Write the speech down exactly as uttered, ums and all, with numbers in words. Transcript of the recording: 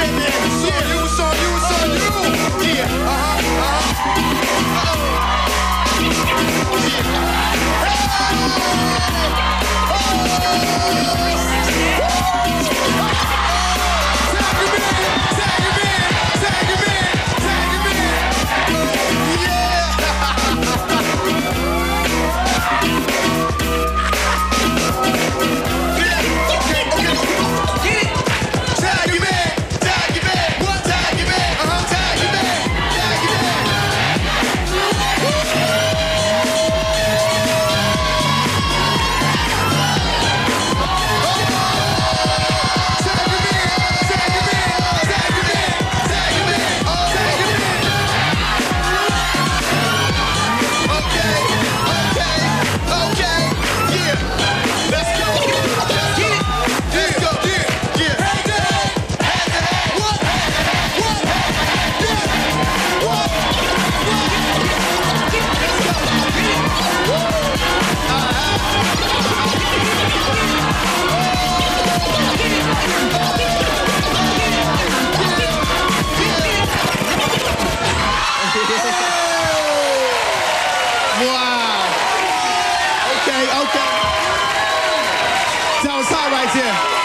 shit, man. It's on you, it's on you, it's on you. Yeah, uh-huh, uh-huh. Uh-oh. Yeah. Wow. Okay, okay. That was hot right there.